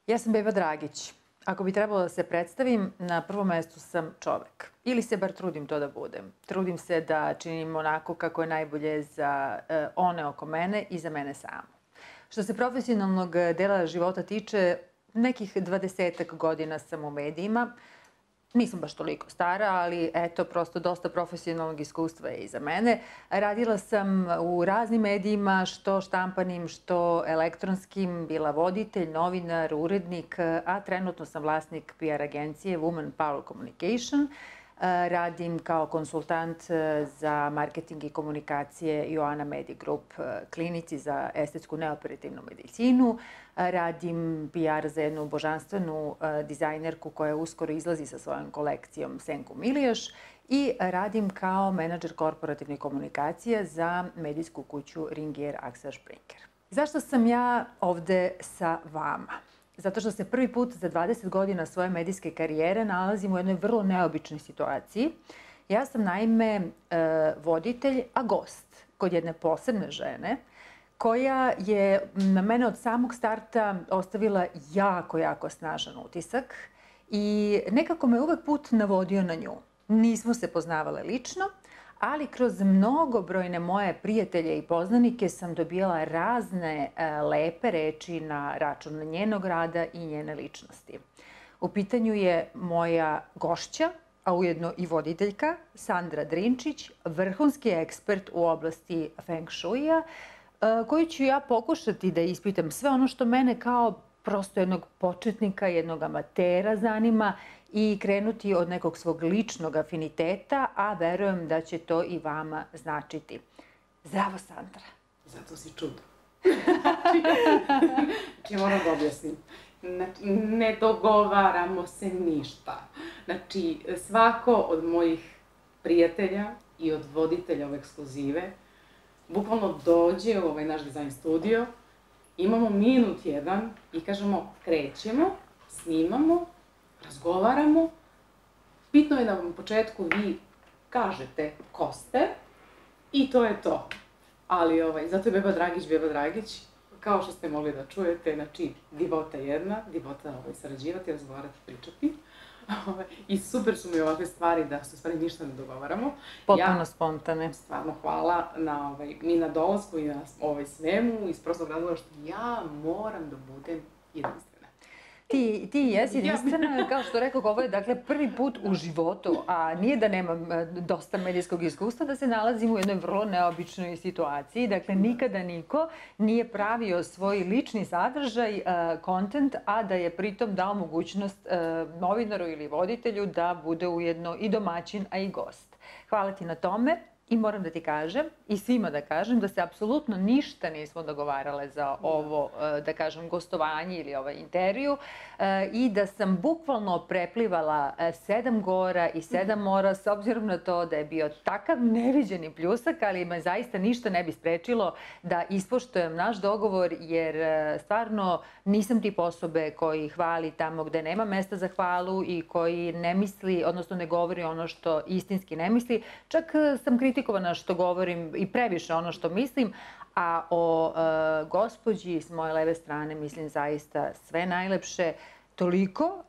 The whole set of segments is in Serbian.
Ja sam Beba Dragić. Ako bi trebalo da se predstavim, na prvom mestu sam čovek. Ili se bar trudim to da budem. Trudim se da činim onako kako je najbolje za one oko mene i za mene samu. Što se profesionalnog dela života tiče, nekih 20 godina sam u medijima. Nisam baš toliko stara, ali eto, prosto dosta profesionalnog iskustva je iza mene. Radila sam u raznim medijima, što štampanim, što elektronskim, bila voditelj, novinar, urednik, a trenutno sam vlasnik PR agencije Women Power Communication. Radim kao konsultant za marketing i komunikacije Joana Media Group klinici za estetsku neoperativnu medicinu. Radim PR za jednu božanstvenu dizajnerku koja uskoro izlazi sa svojom kolekcijom Senku Milijaš i radim kao menadžer korporativne komunikacije za medijsku kuću Ringier Axel Springer. Zašto sam ja ovde sa vama? Zato što se prvi put za 20 godina svoje medijske karijere nalazim u jednoj vrlo neobičnoj situaciji. Ja sam naime voditelj, a gost kod jedne posebne žene koja je na mene od samog starta ostavila jako snažan utisak i nekako me uvek put navodio na nju. Nismo se poznavale lično, ali kroz mnogobrojne moje prijatelje i poznanike sam dobijala razne lepe reči na račun njenog rada i njene ličnosti. U pitanju je moja gošća, a ujedno i voditeljka, Sandra Drinčić, vrhunski ekspert u oblasti Feng Shuija, koju ću ja pokušati da ispitam sve ono što mene kao prosto jednog početnika, jednog amatera zanima i krenuti od nekog svog ličnog afiniteta, a verujem da će to i vama značiti. Zdravo, Sandra. Zato si čudo. Znači, moram da objasnim. Ne dogovaramo se ništa. Znači, svako od mojih prijatelja i od voditelja ove ekskluzive bukvalno dođe u ovaj naš dizajn studio, imamo minut jedan i kažemo krećemo, snimamo, razgovaramo. Bitno je da vam u početku vi kažete ko ste i to je to. Ali zato je Beba Dragić, kao što ste mogli da čujete, znači divota jedna, divota sarađivati, razgovarati, pričati. I super su mi ovakve stvari da se u stvari ništa ne dogovaramo. Potpuno spontane. Stvarno hvala na dolasku i na svemu iz prostog razloga što ja moram da budem jedinstvena. Ti jesi jedinstvena, kao što rekao, ovo je dakle prvi put u životu, a nije da nemam dosta medijskog iskustva, da se nalazim u jednoj vrlo neobičnoj situaciji. Dakle, nikada niko nije pravio svoj lični sadržaj, kontent, a da je pritom dao mogućnost novinaru ili voditelju da bude ujedno i domaćin, a i gost. Hvala ti na tome. I moram da ti kažem, i svima da kažem, da se apsolutno ništa nismo dogovarale za ovo, da kažem, gostovanje ili ovaj intervju i da sam bukvalno preplivala 7 gora i 7 mora, s obzirom na to da je bio takav neviđeni pljusak, ali me zaista ništa ne bi sprečilo da ispoštujem naš dogovor, jer stvarno nisam tip osobe koji hvali tamo gde nema mesta za hvalu i koji ne misli, odnosno ne govori ono što istinski ne misli. Čak sam kritikovana što govorim i previše ono što mislim, a o gospođi s moje leve strane mislim zaista sve najlepše, toliko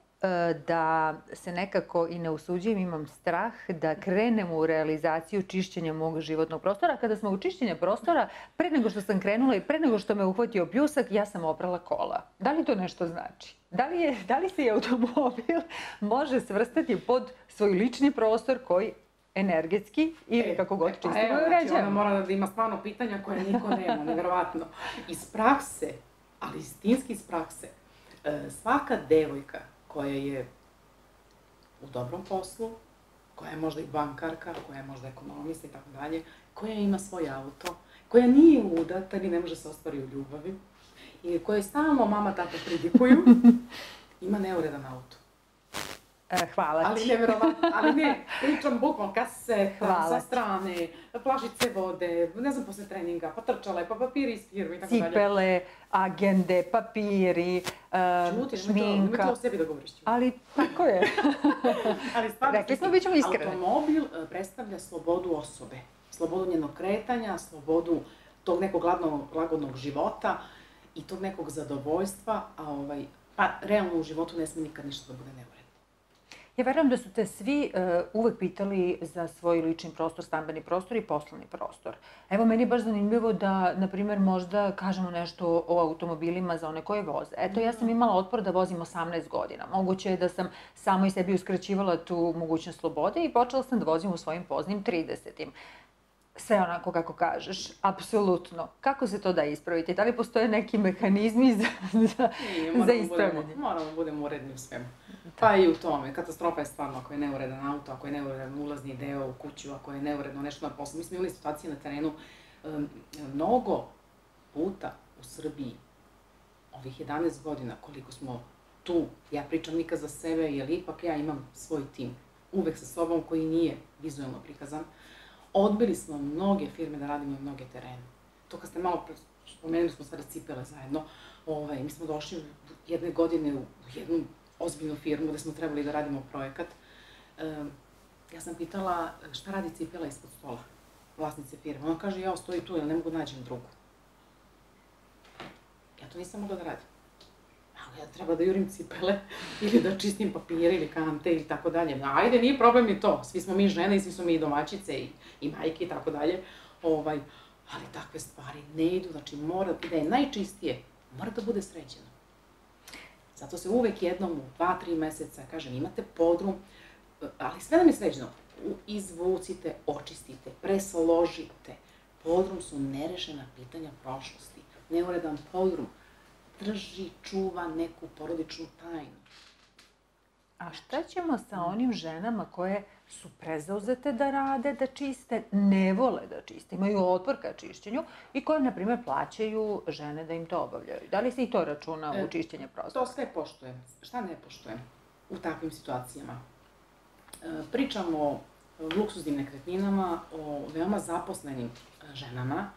da se nekako i ne usuđujem, imam strah da krenemo u realizaciju čišćenja mog životnog prostora. Kada smo u čišćenju prostora, pre nego što sam krenula i pre nego što me uhvatio pljusak, ja sam oprala kola. Da li to nešto znači? Da li se automobil može svrstati pod svoj lični prostor koji energetski ili kako god čistimo i uređujemo? Znači ona mora da ima stvarno pitanja koje niko nema, nevjerovatno. Iz prakse, ali istinski iz prakse, svaka devojka koja je u dobrom poslu, koja je možda i bankarka, koja je možda ekonomista i tako dalje, koja ima svoj auto, koja nije udata ili ne može se ostvari u ljubavi, i koje stalno mama tata pridikuju, ima neuredan auto. Hvala ti. Ali nevjerovatno, ali ne, pričam bukvalno kaseta, sa strane, flašice vode, ne znam, posle treninga, pa trčale, pa papiri iz firme i tako dalje. Cipele, agende, papiri, šminka. Čuti, to o sebi da govoriš. Ali tako je. Ali stvarno, rekli smo, bit ćemo iskreni. Automobil predstavlja slobodu osobe, slobodu njenog kretanja, slobodu tog nekog lagodnog života i tog nekog zadovoljstva, a Pa, realno u životu ne sme nikad ništa da bude neuredno. Ja verujem da su te svi uvek pitali za svoj lični prostor, stambeni prostor i poslovni prostor. Evo, meni je baš zanimljivo da, na primjer, možda kažemo nešto o automobilima za one koje voze. Eto, ja sam imala otpor da vozim 18 godina. Moguće je da sam samo i sebi uskraćivala tu mogućnost slobode i počela sam da vozim u svojim poznim 30-im. Sve onako kako kažeš, apsolutno. Kako se to da ispraviti? Da li postoje neki mehanizmi za ispravljanje? Moramo da budemo uredni u svemu. Pa i u tome. Katastrofa je stvarno ako je neuredan auto, ako je neuredan ulazni deo u kuću, ako je neuredno nešto na poslu. Mi smo imali situacije na terenu mnogo puta u Srbiji, ovih 11 godina koliko smo tu, ja pričam nikad za sebe, jer ipak ja imam svoj tim, uvek sa sobom koji nije vizualno prikazan. Odbili smo mnoge firme da radimo i mnoge terene. To kad ste malo spomenuli smo stvari cipele zajedno, mi smo došli jedne godine u jednu ozbiljnu firmu gde smo trebali da radimo projekat. Ja sam pitala šta radi cipela ispod stola, vlasnice firme. Ona kaže, ja stoji tu, jer ne mogu da nađem drugu. Ja to nisam mogla da radim. Ali ja treba da jurim cipele ili da čistim papire ili kante ili tako dalje. Ajde, nije problem ni to. Svi smo mi žene i svi smo mi domaćice i majke i tako dalje. Ali takve stvari ne idu. Znači, mora da je najčistije, mora da bude sređeno. Zato se uvek jednom u 2-3 meseca, kažem, imate podrum, ali sve nam je sređeno. Izvucite, očistite, presložite. Podrum su nerešena pitanja prošlosti. Neuredan podrum drži, čuva neku porodičnu tajnu. A šta ćemo sa onim ženama koje su prezauzete da rade, da čiste, ne vole da čiste, imaju otpor ka čišćenju i koje, na primjer, plaćaju žene da im to obavljaju? Da li se i to računa u čišćenje prostora? To sve poštujem. Šta ne poštujem u takvim situacijama? Pričamo o luksuznim nekretninama, o veoma zaposlenim ženama.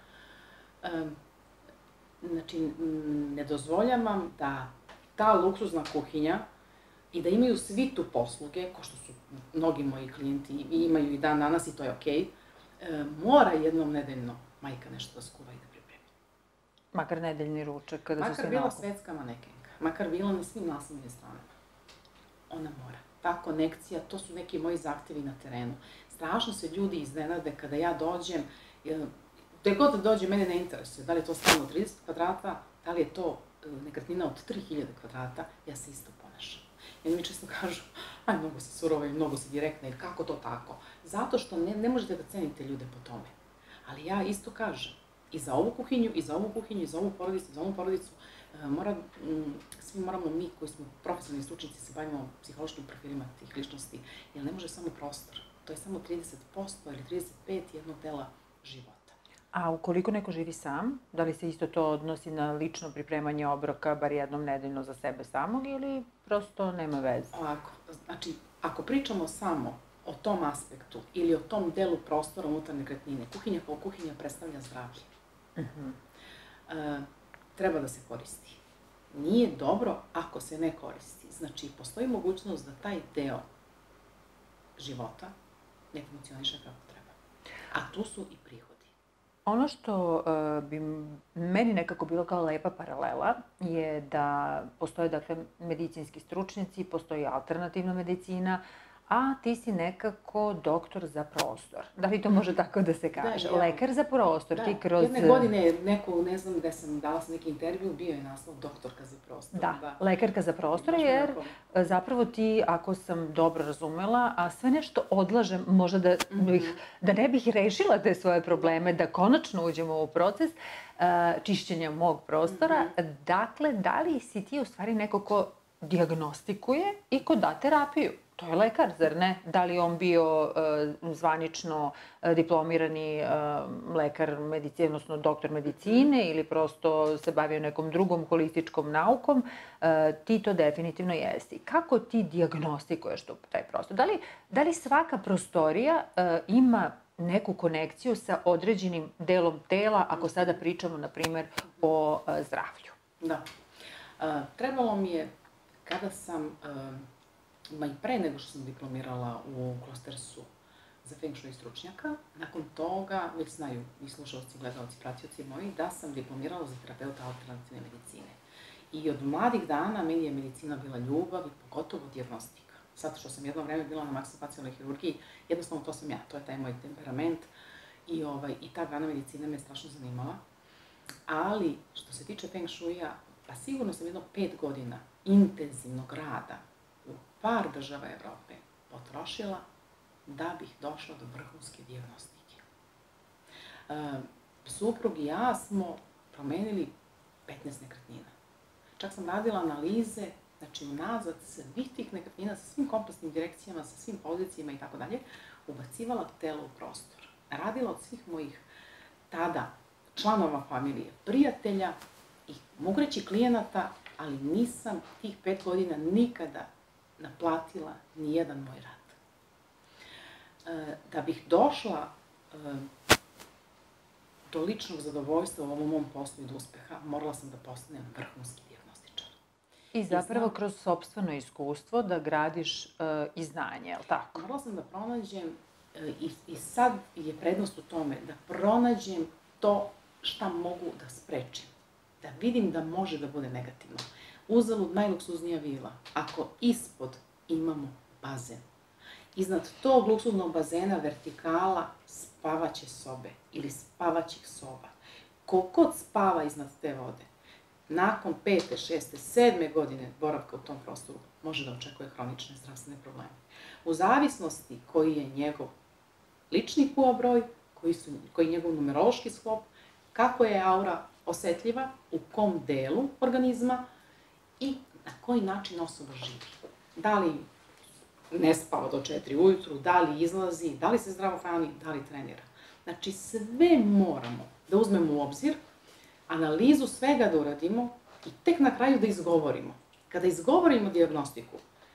Znači, ne dozvoljavam da ta luksuzna kuhinja i da imaju svitu posluge, ko što su mnogi moji klijenti i imaju i dan danas i to je okej, mora jednom nedeljno majka nešto da skuva i da pripremi. Makar nedeljni ručak, kada su svi Makar bila svetska manekenka, makar bila na svim naslovnim stranama. Ona mora. Ta konekcija, to su neki moji zahtevi na terenu. Strašno se ljudi iznenade kada ja dođem, gde god da dođe, mene ne interesuje, da li je to stan od 30 kvadrata, da li je to nekretnina od 3000 kvadrata, ja se isto ponašam. I oni mi često kažu, aj, mnogo si surova i mnogo si direktna, ili kako to tako? Zato što ne možete da cenite ljude po tome. Ali ja isto kažem, i za ovu kuhinju, i za ovu kuhinju, i za ovu porodicu, i za ovu porodicu, svi moramo mi koji smo profesionalni stručnici se bavimo psihološkim profilima tih ličnosti, jer ne može samo prostor. To je samo 30% ili 35% jednog dela života. A ukoliko neko živi sam, da li se isto to odnosi na lično pripremanje obroka, bar jednom nedeljno za sebe samog, ili prosto nema veze? Ovako, znači, ako pričamo samo o tom aspektu ili o tom delu prostora unutar nekretnine, kuhinja kao kuhinja predstavlja zdravlje. Treba da se koristi. Nije dobro ako se ne koristi. Znači, postoji mogućnost da taj deo života ne funkcioniše kako treba. A tu su i prihodi. Ono što bi meni nekako bilo kao lepa paralela je da postoje, dakle, medicinski stručnjaci, postoji alternativna medicina, a ti si nekako doktor za prostor. Da li to može tako da se kaže? Da, lekar za prostor. Da, ti kroz... jedne godine neko, ne znam gde sam, dala sam neki intervju, bio je naslov doktorka za prostor. Da, lekarka za prostor, jer zapravo ti, ako sam dobro razumela, a sve nešto odlažem, možda da ne bih rešila te svoje probleme, da konačno uđemo u proces čišćenja mog prostora. Dakle, da li si ti u stvari neko ko dijagnostikuje i ko da terapiju? To je lekar, zar ne? Da li on bio zvanično diplomirani lekar medicine, odnosno doktor medicine ili prosto se bavio nekom drugom holističkom naukom, ti to definitivno jesi. Kako ti dijagnostikuješ taj prostor? Da li svaka prostorija ima neku konekciju sa određenim delom tela, ako sada pričamo, na primjer, o zdravlju? Da. Trebalo mi je, kada sam... Ma i pre nego što sam diplomirala u Klostersu za Feng Shui stručnjaka, nakon toga, već znaju i slušalci, gledalci, pratioci moji, da sam diplomirala za terapeuta alternativne medicine. I od mladih dana meni je medicina bila ljubav i pogotovo dijagnostika. Sad što sam jedno vreme bila na maksilofacijalnoj hirurgiji, jednostavno to sam ja, to je taj moj temperament i ta grana medicine me strašno zanimala. Ali, što se tiče Feng Shuija, pa sigurno sam jedno 5 godina intenzivnog rada u par država Evrope potrošila da bih došla do vrhunske dijagnostike. Suprug i ja smo promenili 15 nekretnina. Čak sam radila analize, znači unazad svih tih nekretnina, sa svim kompasnim direkcijama, sa svim pozicijama i tako dalje, ubacivala telo u prostor. Radila od svih mojih tada članova familije, prijatelja i mogu reći klijenata, ali nisam tih 5 godina nikada naplatila ni jedan moj rad. Da bih došla do ličnog zadovoljstva u ovom mom poslu i do uspeha, morala sam da postanem vrhunski dijagnostičar. I zapravo kroz sopstveno iskustvo da gradiš i znanje, je li tako? Morala sam da pronađem, i sad je prednost u tome, da pronađem to šta mogu da sprečim. Da vidim da može da bude negativno. Uzalud najluksuznija vila, ako ispod imamo bazen, iznad tog luksuznog bazena vertikala spavaće sobe ili spavaćih soba. Kogod spava iznad te vode, nakon 5., 6., 7. godine boravka u tom prostoru može da očekuje hronične zdravstvene probleme. U zavisnosti koji je njegov lični kuobroj, koji je njegov numerološki sklop, kako je aura osetljiva, u kom delu organizma i na koji način osoba živi. Da li ne spava do 4 ujutru, da li izlazi, da li se zdravo hrani, da li trenira. Znači, sve moramo da uzmemo u obzir, analizu svega da uradimo i tek na kraju da izgovorimo. Kada izgovorimo dijagnostiku,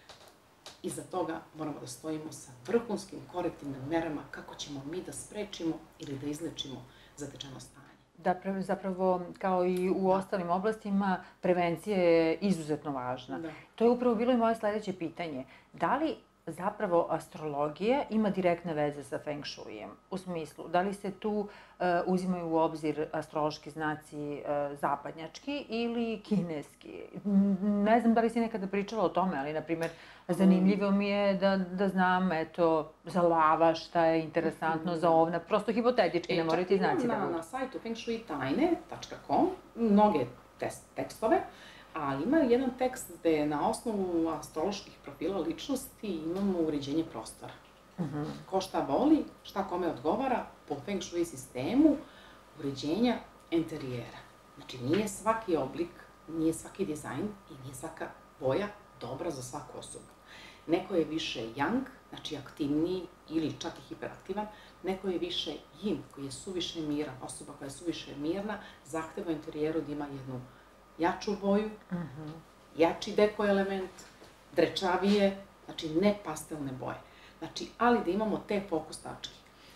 iza toga moramo da stojimo sa vrhunskim korektivnim merama kako ćemo mi da sprečimo ili da izlečimo zatečeno stanje. Da, zapravo, kao i u ostalim oblastima, prevencija je izuzetno važna. To je upravo bilo i moje sledeće pitanje. Da li zapravo astrologija ima direktne veze sa Feng Shuijem? U smislu, da li se tu uzimaju u obzir astrološki znaci zapadnjački ili kineski? Ne znam da li si nekada pričala o tome, ali, na primjer, zanimljivo mi je da znam, eto, za lava šta je interesantno, za ovna, prosto hipotetički, ne moraju ti znaci da budu. Na sajtu fengshuitajne.com mnoge tekstove, a ima jedan tekst gde na osnovu astroloških profila ličnosti imamo uređenje prostora. Ko šta voli, šta kome odgovara, po Feng Shui sistemu uređenja interijera. Znači, nije svaki oblik, nije svaki dizajn i nije svaka boja dobra za svaku osobu. Neko je više yang, znači aktivniji ili čak i hiperaktivan, neko je više yin, koji je suviše miran, osoba koja je suviše mirna, zahteva u interijeru da ima jednu jaču boju, jači deko element, drečavije, znači ne pastelne boje. Znači, ali da imamo te fokus tačke.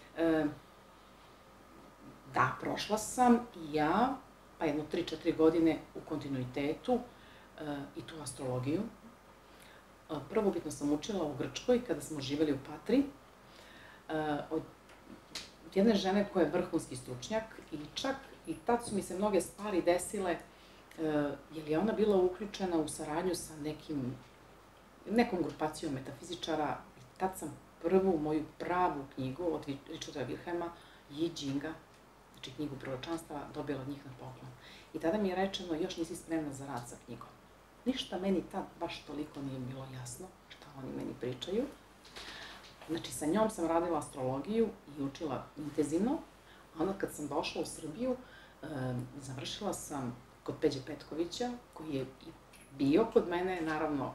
Da, prošla sam i ja, pa jedno 3-4 godine u kontinuitetu i tu astrologiju. Prvobitno sam učila u Grčkoj kada smo živeli u Patri od jedne žene koja je vrhunski stručnjak i čak i tad su mi se mnoge stvari desile jer je ona bila uključena u saradnju sa nekom grupacijom metafizičara i tad sam prvu moju pravu knjigu od Richarda Wilhelma, I Chinga, znači knjigu proročanstava, dobila od njih na poklon. I tada mi je rečeno, još nisi spremna za rad sa knjigom. Ništa meni tad baš toliko nije bilo jasno šta oni meni pričaju. Znači, sa njom sam radila astrologiju i učila intenzivno, a onda kad sam došla u Srbiju, završila sam kod Peđe Petkovića, koji je bio kod mene, naravno,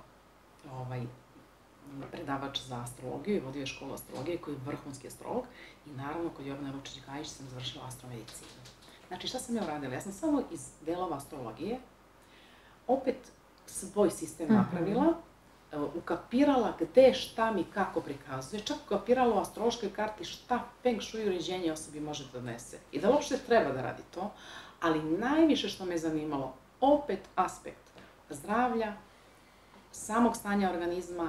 predavač za astrologiju i vodio je školu astrologije, koji je vrhunski astrolog, i naravno kod Jovana Lučić-Gajić sam završila astromedicinu. Znači, šta sam ja uradila? Ja sam samo iz delova astrologije opet svoj sistem napravila, ukapirala gde, šta mi kako prikazuje, čak ukapirala u astrološkoj karti šta Feng Shui uređenje osobi može da donese. I da uopšte treba da radi to, ali najviše što me zanimalo, opet aspekt zdravlja, samog stanja organizma,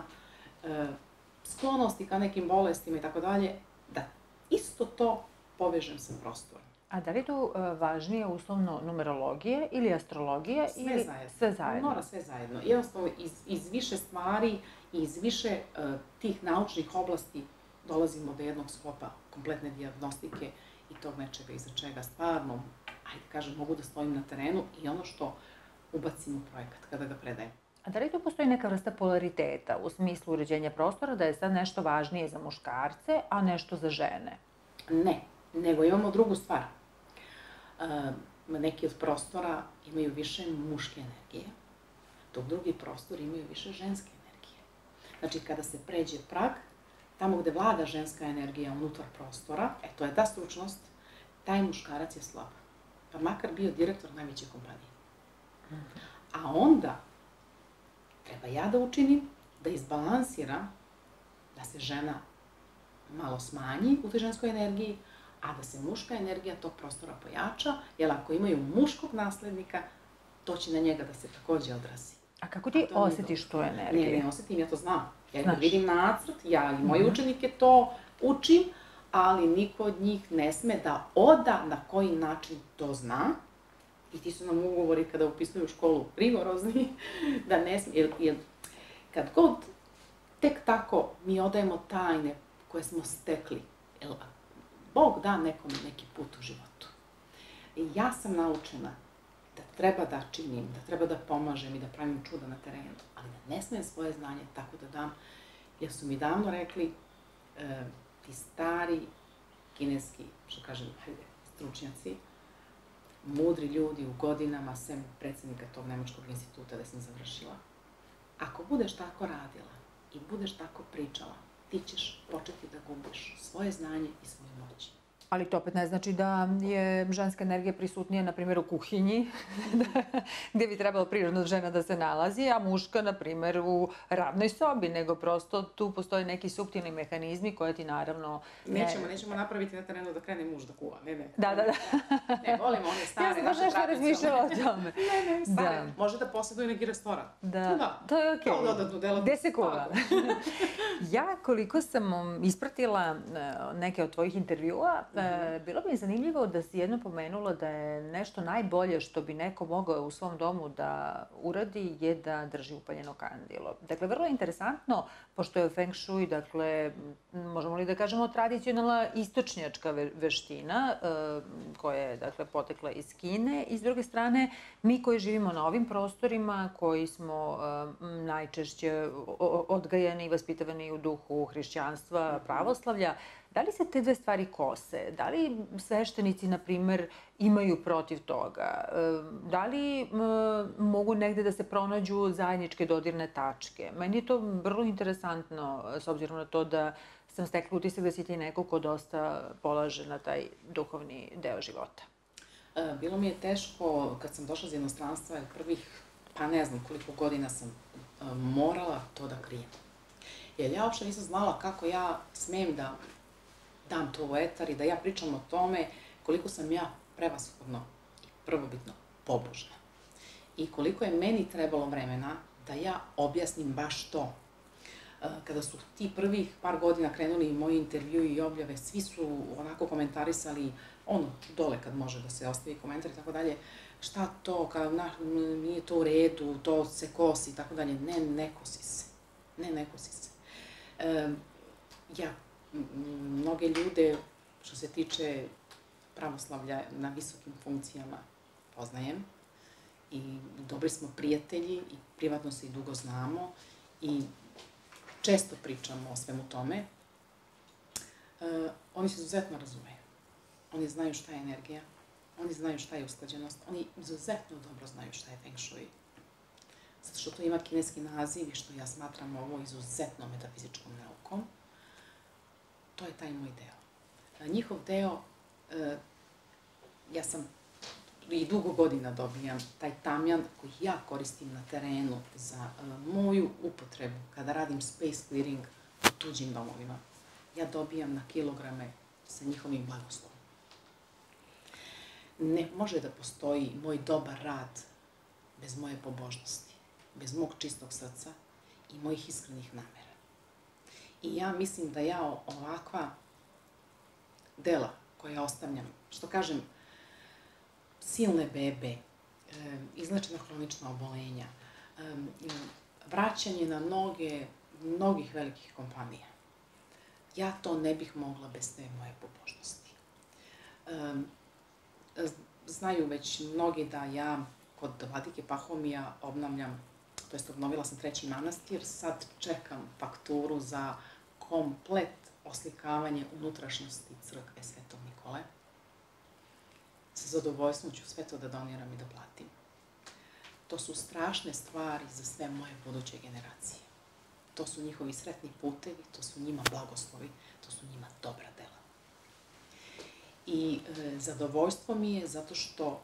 sklonosti ka nekim bolestima i tako dalje, da isto to povežem sa prostorom. A da li je tu važnije uslovno numerologije ili astrologije ili sve zajedno? Mora sve zajedno. Jednostavno, iz više stvari i iz više tih naučnih oblasti dolazimo do jednog sklopa kompletne dijagnostike i tog nečega iza čega stvarno, ajde kažem, mogu da stojim na terenu i ono što ubacim u projekat kada ga predajem. A da li tu postoji neka vrsta polariteta u smislu uređenja prostora, da je sad nešto važnije za muškarce, a nešto za žene? Ne, nego imamo drugu stvar. Neki od prostora imaju više muške energije, dok drugi prostori imaju više ženske energije. Znači, kada se pređe prag, tamo gde vlada ženska energija unutar prostora, to je ta stručnost, taj muškarac je slab. Pa makar bio direktor najveće kompanije. A onda treba ja da učinim, da izbalansiram, da se žena malo smanji u toj ženskoj energiji, a da se muška energija tog prostora pojača, jer ako imaju muškog naslednika, to će na njega da se takođe odrazi. A kako ti osjetiš tu energiju? Ne osjetim, ja to znam. Ja kad vidim nacrt, ja i moji učenike to učim, ali niko od njih ne sme da oda na koji način to zna. I ti su nam ugovori kada upisuju školu rigorozni, da ne sme, jer kad god tek tako mi odajemo tajne koje smo stekli, jer Bog da nekom neki put u životu. I ja sam naučena da treba da činim, da treba da pomažem i da pravim čuda na terenu, ali da ne smem svoje znanje tako da dam, jer su mi davno rekli ti stari kineski, što kažem, stručnjaci, mudri ljudi u godinama, sem predsjednika tog nemačkog instituta gde sam završila. Ako budeš tako radila i budeš tako pričala, ti ćeš početi da gubiš svoje znanje i svoju moć. Ali to opet ne znači da je ženska energija prisutnija, na primjer, u kuhinji, gdje bi trebalo prirodno žena da se nalazi, a muška, na primjer, u ravnoj sobi, nego prosto tu postoje neki suptilni mehanizmi koje ti naravno... Nećemo napraviti na terenu da krene muž da kuva, ne. Da. Ne, volimo one stare, naše tradicionalne. Ja sam baš nešto razmišljala o tome. Ne, stare. Može da posjeduje neki restoran. Da, to je okej. Kao dodatnu delatnost. Gde se kuva? Ja, koliko sam ispratila neke od tvojih intervjua, bilo bi mi zanimljivo da si jedno pomenula da je nešto najbolje što bi neko mogao u svom domu da uradi je da drži upaljeno kandilo. Dakle, vrlo interesantno, pošto je Feng Shui, dakle, možemo li da kažemo tradicionalna istočnjačka veština koja je, dakle, potekla iz Kine i s druge strane, mi koji živimo na ovim prostorima, koji smo najčešće odgajani i vaspitavani u duhu hrišćanstva, pravoslavlja, da li se te dve stvari kose? Da li sveštenici, na primer, imaju protiv toga? Da li mogu negde da se pronađu zajedničke dodirne tačke? Meni je to vrlo interesantno, s obzirom na to da sam stekla utisak da si ti neko ko dosta polaže na taj duhovni deo života. Bilo mi je teško kad sam došla iz inostranstva, prvih, pa ne znam koliko godina sam morala to da krijem. Jer ja uopšte nisam znala kako ja smem da dam to u etar i da ja pričam o tome koliko sam ja prevashodno i prvobitno pobožna. I koliko je meni trebalo vremena da ja objasnim baš to. Kada su ti prvih par godina krenuli moji intervju i objave, svi su onako komentarisali, dole kad može da se ostavi komentar i tako dalje, šta to, nije to u redu, to se kosi i tako dalje. Ne kosi se. Ne kosi se. Ja mnoge ljude, što se tiče pravoslavlja na visokim funkcijama, poznajem i dobri smo prijatelji i privatno se i dugo znamo i često pričamo o svemu tome. Oni se izuzetno razumeju. Oni znaju šta je energija, oni znaju šta je usklađenost, oni izuzetno dobro znaju šta je Feng Shui. Zato što to ima kineski naziv i što ja smatram ovo izuzetno metafizičkom naukom. To je taj moj deo. Njihov deo, ja sam i dugo godina dobijam taj tamjan koji ja koristim na terenu za moju upotrebu kada radim space clearing u tuđim domovima. Ja dobijam na kilograme sa njihovim blagoslovom. Ne može da postoji moj dobar rad bez moje pobožnosti, bez mog čistog srca i mojih iskrenih namera. I ja mislim da ja ovakva dela koja ostavljam, što kažem, silne bebe, izlečena hronična obolenja, vraćanje na noge mnogih velikih kompanija. Ja to ne bih mogla bez te moje pobožnosti. Znaju već mnogi da ja kod vladike Pahomija obnavljam, to jest obnovila sam 3. manastir, sad čekam fakturu za komplet oslikavanje unutrašnjosti crkve Svetog Nikole. Sa zadovoljstvom ću sve to da doniram i da platim. To su strašne stvari za sve moje buduće generacije. To su njihovi sretni putevi, to su njima blagoslovi, to su njima dobra dela. I zadovoljstvo mi je zato što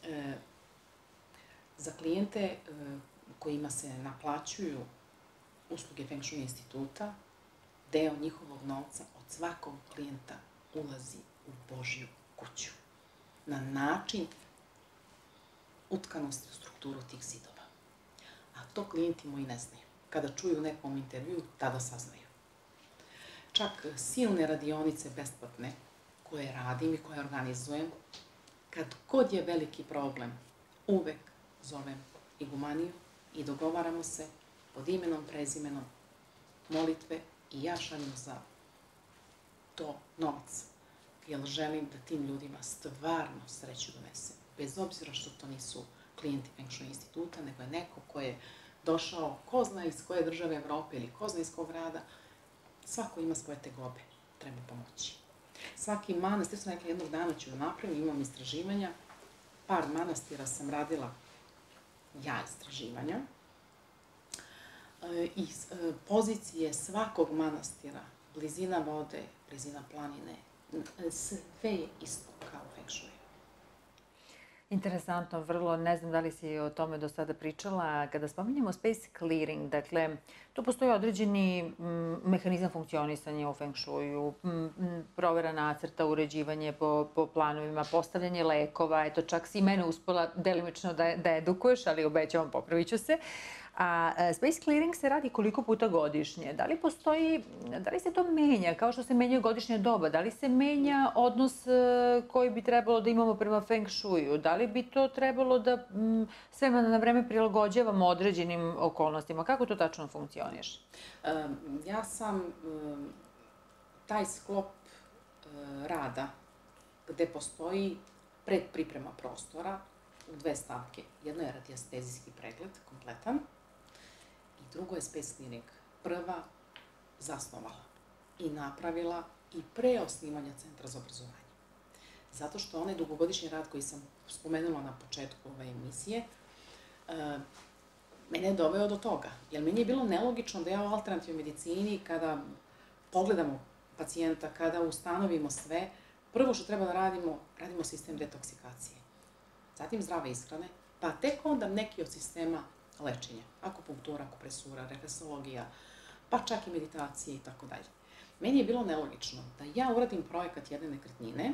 za klijente kojima se naplaćuju usluge Feng Shui instituta, deo njihovog novca od svakog klijenta ulazi u Božju kuću. Na način utkanosti u strukturu tih zidova. A to klijenti moji ne znaju. Kada čuju u nekom intervju, tada saznaju. Čak silne radionice besplatne koje radim i koje organizujem, kad god je veliki problem, uvek zovem igumaniju i dogovaramo se pod imenom, prezimenom, molitve i ja šaljem za to novac. Jer želim da tim ljudima stvarno sreću donesem. Bez obzira što to nisu klijenti Feng Shui instituta, nego je neko ko je došao, ko zna iz koje države Evrope ili ko zna iz kog grada, svako ima svoje tegobe, treba pomoći. Svaki manastir, sam rekla, jednog dana ću da napravim, imam istraživanja, par manastira sam radila ja istraživanja, iz pozicije svakog manastira, blizina vode, blizina planine, sve je isto kao u Feng Shui. Interesantno, vrlo, ne znam da li si o tome do sada pričala. Kada spominjemo space clearing, dakle, tu postoji određeni mehanizam funkcionisanja u Feng Shuiu, provera nacrta, uređivanje po planovima, postavljanje lekova, eto, čak si i mene uspela delimično da edukuješ, ali obećavam, popravit ću se. A space clearing se radi koliko puta godišnje? Da li postoji, da li se to menja, kao što se menjaju godišnje doba? Da li se menja odnos koji bi trebalo da imamo prema Feng Shuiu? Da li bi to trebalo da sve na vreme prilagođavamo određenim okolnostima? Kako to tačno funkcioniš? Ja sam taj sklop rada gde postoji predpriprema prostora u 2 stavke. Jedno je radiestezijski pregled, kompletan, i drugo je space clearing. Prva zasnovala i napravila i pre osnivanja Centra za obrazovanje. Zato što onaj dugogodišnji rad koji sam spomenula na početku ove emisije, mene je doveo do toga. Jer meni je bilo nelogično da ja u alternativnoj medicini, kada pogledamo pacijenta, kada ustanovimo sve, prvo što treba da radimo sistem detoksikacije. Zatim zdrave ishrane, pa tek onda neki od sistema lečenja, akupunktura, akupresura, refleksologija, pa čak i meditacije i tako dalje. Meni je bilo nelogično da ja uradim projekat jedne nekretnine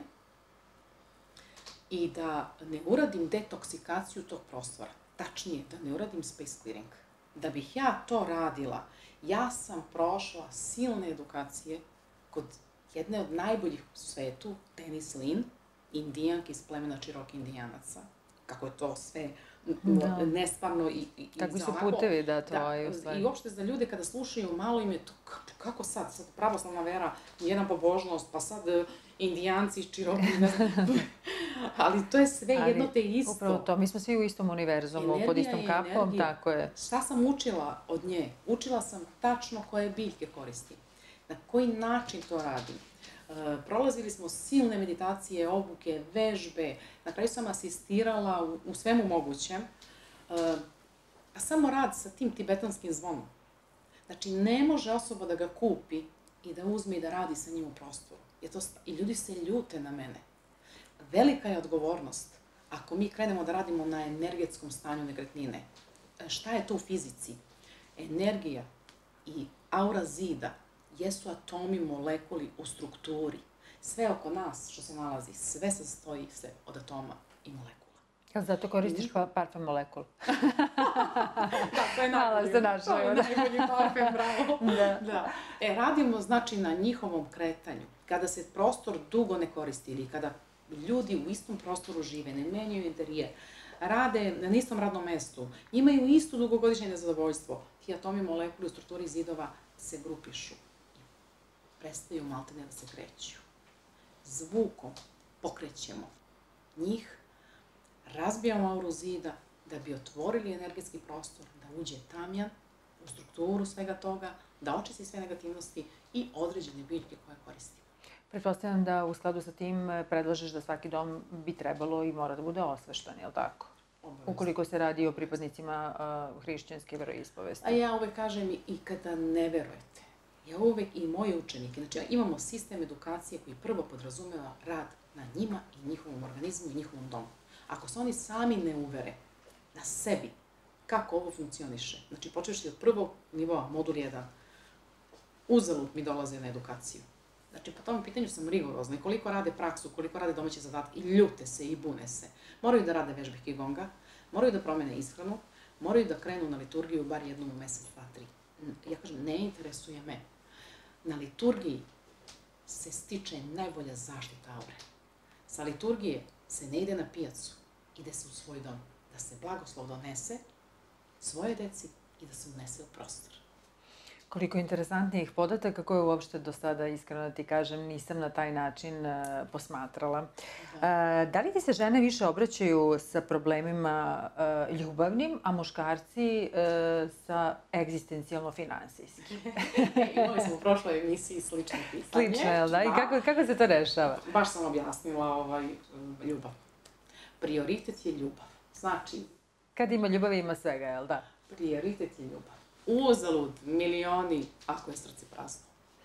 i da ne uradim detoksikaciju tog prostora, tačnije da ne uradim space clearing. Da bih ja to radila, ja sam prošla silne edukacije kod jedne od najboljih u svetu, Dennis Lin, Indijanka iz plemena Cherokee Indijanaca, kako je to sve nestvarno i kakvi su putevi da to je u stvari. I uopšte za ljude kada slušaju, malo im je to, kako sad pravoslavna vera, jedna pobožnost, pa sad Indijanci iz Cherokee, ne znam, ali to je sve jedno te isto. Upravo to, mi smo svi u istom univerzumu, pod istom kapom, tako je. Šta sam učila od nje? Učila sam tačno koje biljke koristim, na koji način to radim. Prolazili smo silne meditacije, obuke, vežbe, na kraju sam asistirala u svemu mogućem, a samo rad sa tim tibetanskim zvonom. Znači, ne može osoba da ga kupi i da uzme i da radi sa njim u prostoru. I ljudi se ljute na mene. Velika je odgovornost ako mi krenemo da radimo na energetskom stanju nekretnine. Šta je to u fizici? Energija i aura zida jesu atomi, molekuli u strukturi. Sve oko nas što se nalazi, sve sastoji se od atoma i molekula. Zato koristiš parfem molekul. Da, to je najbolji parfem, bravo. Radimo, znači, na njihovom kretanju. Kada se prostor dugo ne koristi ili kada ljudi u istom prostoru žive, ne menjaju interijer, rade na istom radnom mestu, imaju isto dugogodišnje nezadovoljstvo, ti atomi, molekuli u strukturi zidova se grupišu i prestaju maltene da se kreću. Zvukom pokrećemo njih, razbijamo auru zida da bi otvorili energetski prostor, da uđe tamjan u strukturu svega toga, da očisti sve negativnosti i određene biljke koje koristimo. Pretpostavljam da u skladu sa tim predlažeš da svaki dom bi trebalo i mora da bude osveštan, je li tako? Obavezno. Ukoliko se radi o pripadnicima hrišćanske veroispovesti. A ja uvek kažem i kada ne verujete, ja uvek i moji učenike, znači imamo sistem edukacije koji prvo podrazumeva rad na njima i njihovom organizmu i njihovom domu. Ako se oni sami ne uvere na sebi kako ovo funkcioniše, znači počeši od prvog nivoa, modul 1, uzalud mi dolaze na edukaciju. Znači, po tom pitanju sam rigorozna i koliko rade praksu, koliko rade domaće zadatke, i ljute se i bune se. Moraju da rade vežbe Qigonga, moraju da promene ishranu, moraju da krenu na liturgiju bar jednom u mesec, 2, 3. Ja kažem, ne interesuje me. Na liturgiji se stiče najbolja zaštita aure. Sa liturgije se ne ide na pijacu, ide se u svoj dom, da se blagoslov donese svoje deci i da se unese u prostor. Koliko interesantnijih podataka koje uopšte do sada, iskreno da ti kažem, nisam na taj način posmatrala. Da li ti se žene više obraćaju sa problemima ljubavnim, a muškarci sa egzistencijalno-finansijskim? Imali smo u prošloj emisiji slično pitanje. Slično, jel da? I kako se to rešava? Baš sam objasnila ljubav. Prioritet je ljubav. Znači... Kad ima ljubavi, ima svega, jel da? Prioritet je ljubav. Uzalud, milioni, ako je srce prazno.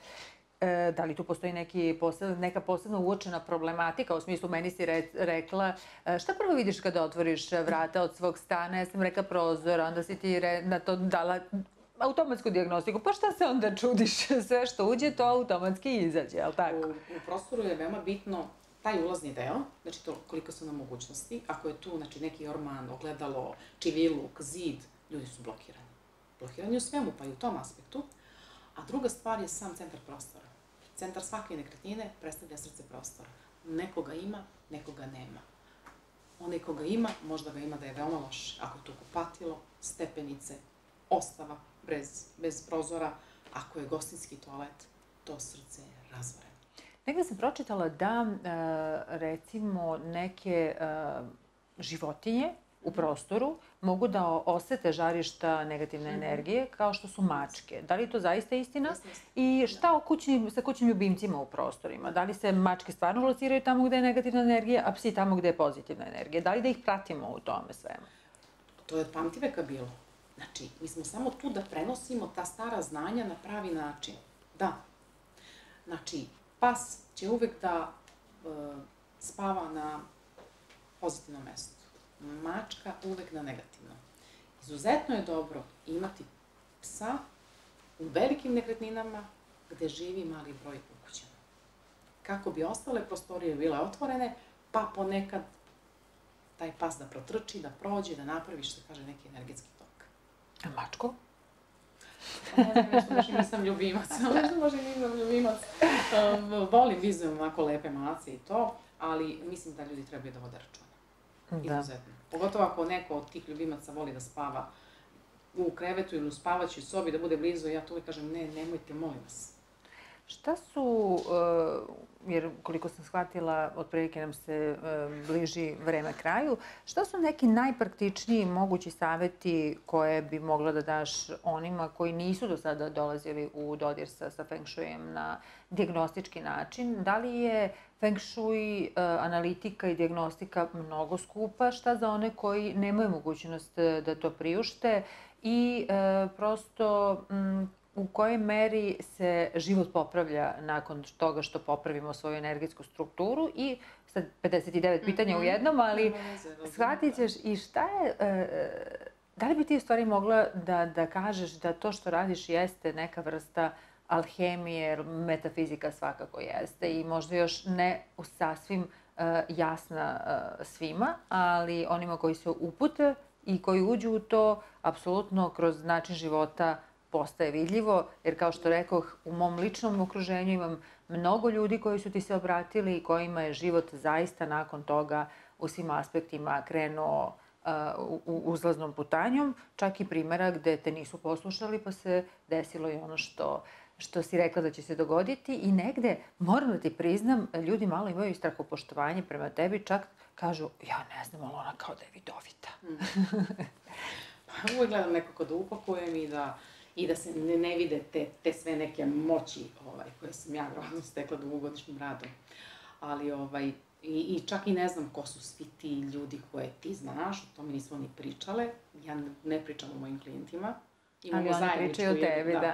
Da li tu postoji neka posebno uočena problematika? U smislu, meni si rekla, šta prvo vidiš kada otvoriš vrata od svog stana? Ja sam rekla prozor, onda si ti na to dala automatsku dijagnostiku. Pa šta se onda čudiš? Sve što uđe, to automatski izađe, je li tako? U prostoru je veoma bitno taj ulazni deo, znači to koliko su nam mogućnosti. Ako je tu neki orman, ogledalo, čiviluk, zid, ljudi su blokirani. Blokirani u svemu, pa i u tom aspektu. A druga stvar je sam centar prostora. Centar svake nekretnine predstavlja srce prostora. Nekoga ima, nekoga nema. Onaj koga ima, možda ga ima da je veoma loš. Ako je tu kupatilo, stepenice, ostava bez prozora, ako je gostinski toalet, to srce je razvoreno. Negde sam pročitala da, recimo, neke životinje u prostoru mogu da osete žarišta negativne energije kao što su mačke. Da li je to zaista istina? I šta sa kućnim ljubimcima u prostorima? Da li se mačke stvarno lociraju tamo gde je negativna energija, a psi tamo gde je pozitivna energija? Da li da ih pratimo u tome svemu? To je od pamtiveka bilo. Znači, mi smo samo tu da prenosimo ta stara znanja na pravi način. Da. Znači, pas će uvek da spava na pozitivnom mestu. Mačka uvek na negativno. Izuzetno je dobro imati psa u velikim nekretninama gde živi mali broj ukućana. Kako bi ostale prostorije bile otvorene, pa ponekad taj pas da protrči, da prođe, da napravi, što se kaže, neki energetski tok. A mačko? Nešto možda nisam ljubimac. Volim, vizujem ovako lepe mace i to, ali mislim da ljudi trebaju da vode računa. Izuzetno. Pogotovo ako neko od tih ljubimaca voli da spava u krevetu ili u spavaćoj sobi, da bude blizu, ja to uvijek kažem, ne, nemojte, molim vas. Šta su, jer koliko sam shvatila, otprilike nam se bliži vreme kraju, šta su neki najpraktičniji mogući saveti koje bi mogla da daš onima koji nisu do sada dolazili u dodir sa Feng Shuijem na dijagnostički način? Da li je Feng Shui analitika i dijagnostika mnogo skupa? Šta za one koji nemaju mogućnost da to priušte? I prosto u kojoj meri se život popravlja nakon toga što popravimo svoju energetsku strukturu i sad 59 pitanja u jednom, ali shvatit ćeš i šta je, da li bi ti u stvari mogla da kažeš da to što radiš jeste neka vrsta alhemije, metafizika svakako jeste i možda još ne sasvim jasna svima, ali onima koji se upute i koji uđu u to, apsolutno kroz način života postaje vidljivo, jer kao što rekoh, u mom ličnom okruženju imam mnogo ljudi koji su ti se obratili i kojima je život zaista nakon toga u svim aspektima krenuo u uzlaznom putanjom, čak i primjera gde te nisu poslušali pa se desilo i ono što si rekla da će se dogoditi i negde, moram da ti priznam, ljudi malo imaju strahopoštovanje prema tebi, čak kažu, ja ne znam, ali ona kao da je vidovita. Uvijek gledam nekako da upakujem i da se ne vide te sve neke moći koje sam ja vjerojatno stekla dugogodišnjim radom. Ali i čak i ne znam ko su svi ti ljudi koje ti znaš, o tome nismo ni pričale. Ja ne pričam o mojim klijentima. Ali oni pričaju o tebi, da.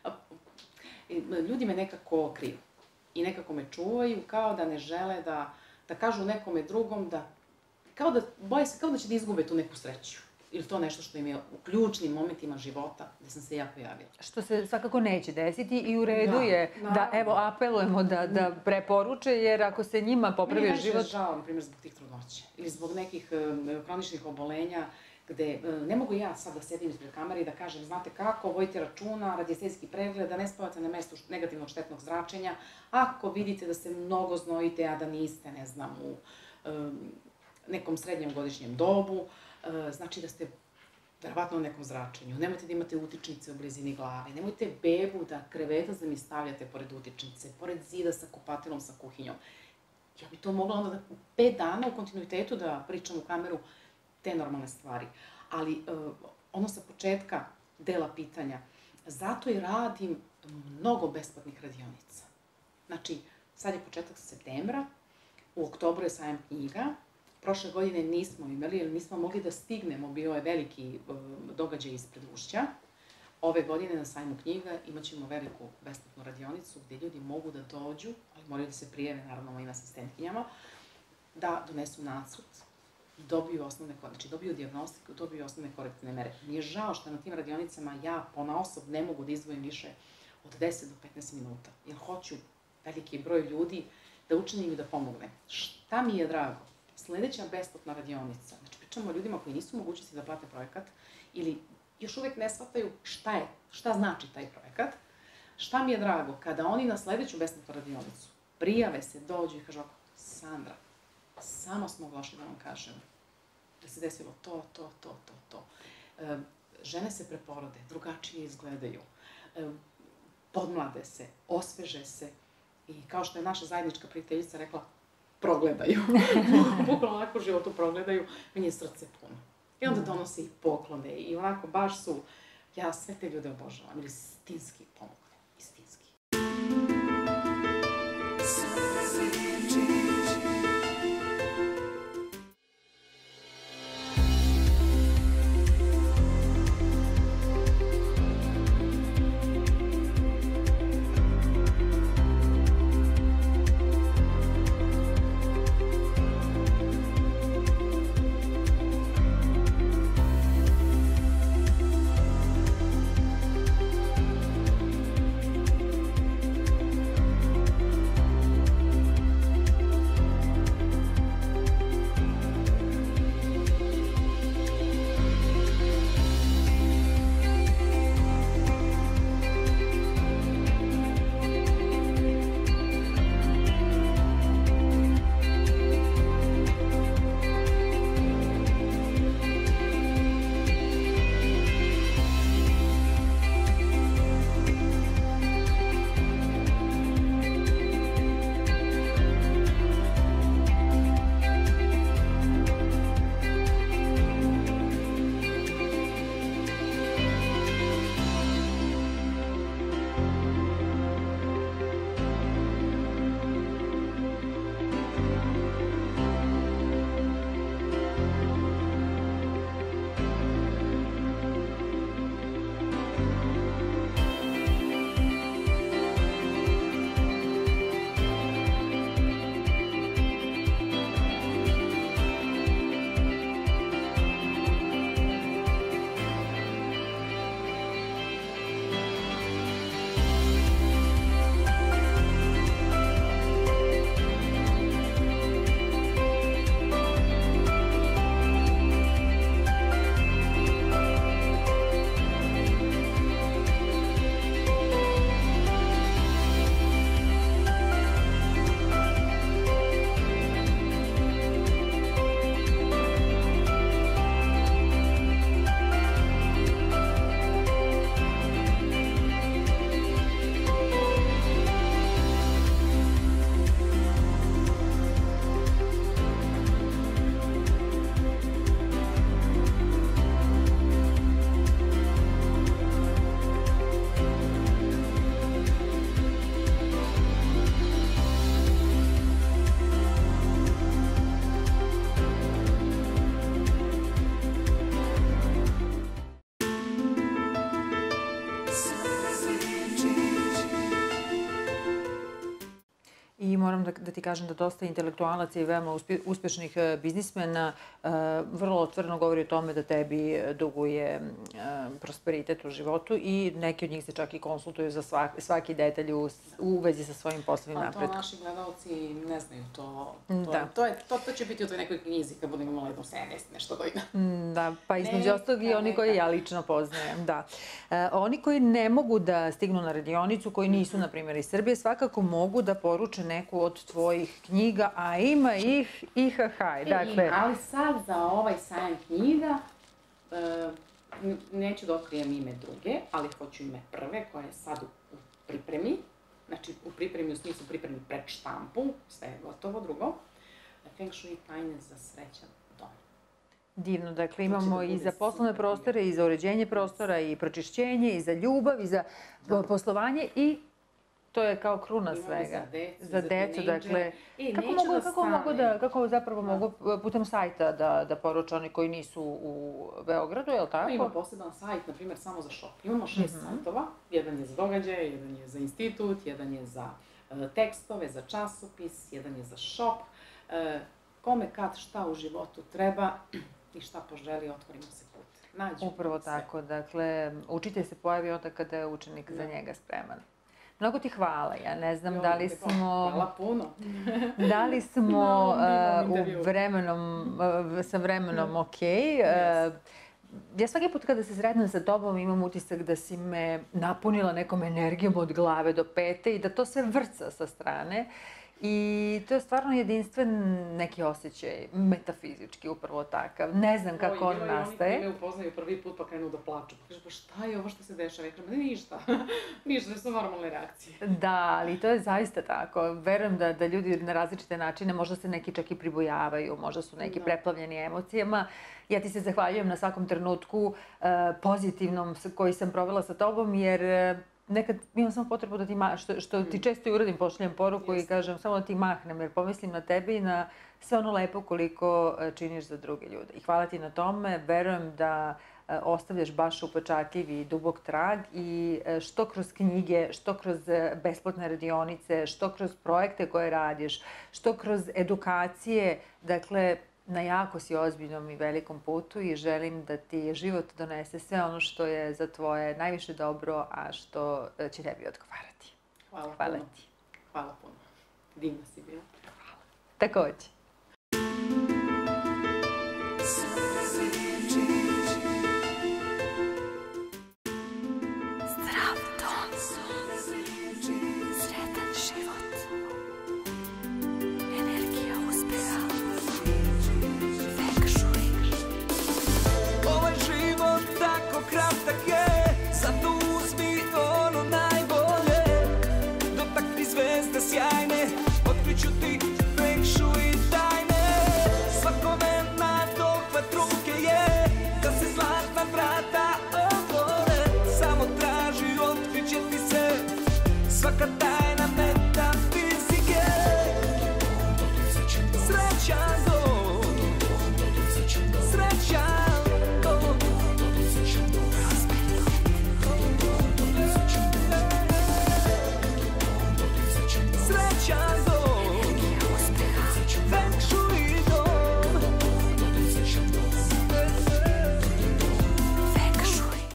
Ljudi me nekako kriju i nekako me čuvaju, kao da ne žele da kažu nekome drugom boje se kao da će da izgube tu neku sreću. Ili to nešto što im je u ključnim momentima života gde sam se ja pojavila. Što se svakako neće desiti i u redu je da, evo, apelujemo da preporuče, jer ako se njima popravi život... Meni je žao, na primjer, zbog tih trudnoća ili zbog nekih hroničnih obolenja gde ne mogu ja sad da sedim ispred kamere i da kažem, znate kako, vodite računa, radiestecijski pregled, da ne spavate na mestu negativnog štetnog zračenja, ako vidite da se mnogo znojite, a da niste, ne znam, u nekom srednjem godišnjem dobu, znači da ste verovatno u nekom zračenju, nemojte da imate utičnice u blizini glave, nemojte bebu da krevetac da mi stavljate pored utičnice, pored zida sa kupatilom, sa kuhinjom. Ja bi to mogla onda 5 dana u kontinuitetu da pričam u kameru te normalne stvari. Ali ono sa početka dela pitanja, zato i radim mnogo besplatnih radionica. Znači, sad je početak septembra, u oktobru je sajam knjiga, prošle godine nismo imali, jer nismo mogli da stignemo, bio je veliki događaj ispred Ušća. Ove godine na sajmu knjiga imat ćemo veliku besplatnu radionicu gde ljudi mogu da dođu, ali moraju da se prijave, naravno, mojim asistentkinjama, da donesu nacrt i dobiju osnovne, znači dobiju dijagnostiku, dobiju osnovne korektivne mere. Mi je žao što na tim radionicama ja ponaosob ne mogu da izdvojim više od 10 do 15 minuta, jer hoću veliki broj ljudi da učinim i da pomognem. Šta mi je drago? Sledeća besplatna radionica, znači pričamo o ljudima koji nisu mogućnosti da plate projekat ili još uvek ne shvataju šta znači taj projekat. Šta mi je drago? Kada oni na sledeću besplatnu radionicu prijave se, dođu i kažu ovako, Sandra, samo smo došli da vam kažemo da se desilo to. Žene se preporode, drugačije izgledaju, podmlade se, osveže se i kao što je naša zajednička prijateljica rekla, progledaju. Bukvalno onako u životu progledaju, meni je srce puno. I onda donose i poklone i onako baš su, ja sve te ljude obožavam, ili istinski pomogne, istinski. I moram da ti kažem da dosta intelektualaca i veoma uspešnih biznismena vrlo otvoreno govori o tome da tebi duguje prosperitet u životu i neki od njih se čak i konsultuju za svaki detalj u vezi sa svojim poslovnim napretkom. To naši gledalci ne znaju to. To će biti u toj nekoj knjizi kad budemo imali jedno 70, nešto godina. Da, pa između ostalog i oni koji ja lično poznajem, da. Oni koji ne mogu da stignu na radionicu, koji nisu, na primjer, iz Srbije, svakako mogu da poruče neku od tvojih knjiga, a ima ih IHH. Ali sad za ovaj sajam knjiga neću da otkrijem ime druge, ali hoću ime prve koja je sad u pripremi. Znači u pripremi u smislu pripremi pred štampu, sve je gotovo, drugo. Feng Shui tajne za srećan dom. Divno, dakle imamo i za poslovne prostore, i za uređenje prostora, i pročišćenje, i za ljubav, i za poslovanje i to je kao kruna svega. Za decu, dakle. Kako zapravo mogu putem sajta da poruče oni koji nisu u Beogradu, je li tako? Ima poseban sajt, na primjer, samo za shop. Imamo 6 sajtova. Jedan je za događaje, jedan je za institut, jedan je za tekstove, za časopis, jedan je za shop. Kome kad šta u životu treba i šta poželi, otvorimo se put. Upravo tako, dakle, učitelj se pojavi onda kada je učenik za njega spreman. Mnogo ti hvala, ja ne znam da li smo... Hvala puno. Da li smo sa vremenom okej. Ja svaki put kada se sretnem sa tobom imam utisak da si me napunila nekom energijom od glave do pete i da to sve vrca sa strane. I to je stvarno jedinstven neki osjećaj, metafizički, upravo takav. Ne znam kako on nastaje. Oni me upoznaju prvi put pa krenu da plaču. Pa kaže, pa šta je ovo što se dešava? Ništa. Ništa, to su normalne reakcije. Da, ali to je zaista tako. Verujem da ljudi na različite načine, možda se neki čak i pribojavaju, možda su neki preplavljeni emocijama. Ja ti se zahvaljujem na svakom trenutku pozitivnom koji sam provela sa tobom, jer nekad imam samo potrebu da ti, što ti često i uradim, pošaljem poruku i kažem samo da ti mahnem, jer pomislim na tebe i na sve ono lepo koliko činiš za druge ljude. I hvala ti na tome, verujem da ostavljaš baš upečatljiv i dubok trag i što kroz knjige, što kroz besplatne radionice, što kroz projekte koje radiš, što kroz edukacije, dakle, na jako si ozbiljnom i velikom putu i želim da ti život donese sve ono što je za tvoje najviše dobro, a što će tebi odgovarati. Hvala ti. Hvala puno. Divna si bila. Hvala. Takođe. Zdrav dom. Sretan život. Energija uspeha. Feng Shui. Ovaj život tako kratak je, zato uzmi ono najbolje. Dotakni zvezde sjajne, otkriću ti